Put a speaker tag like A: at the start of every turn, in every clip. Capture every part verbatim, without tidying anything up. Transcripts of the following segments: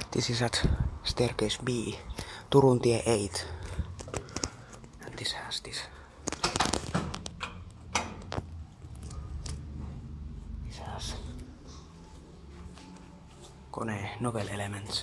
A: This is at staircase B, Turun tie eight. And this has this. This has Kone novel elements.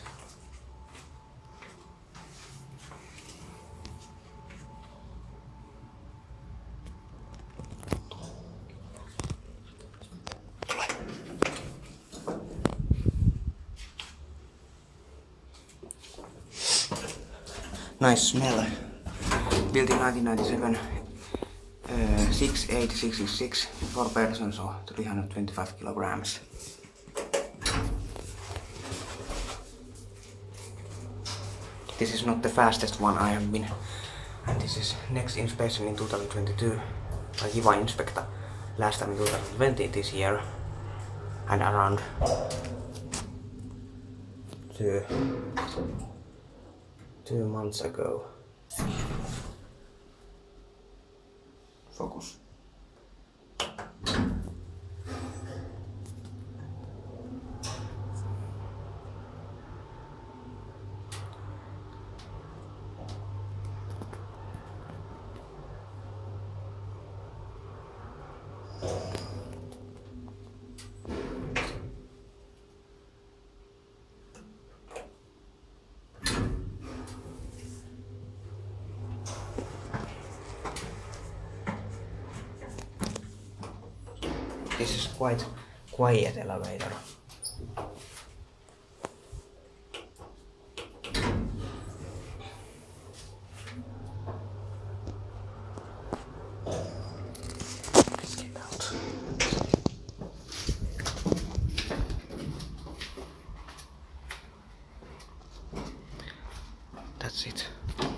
A: Nice smell. Built in nineteen ninety-seven. Uh, six eight six six six, four persons or three hundred twenty-five kilograms. This is not the fastest one I have been. And this is next inspection in two thousand twenty-two. By Kiva Inspecta. Last time in two thousand twenty this year. And around two two months ago. Focus. This is quite quiet elevator. Let's get out. That's it.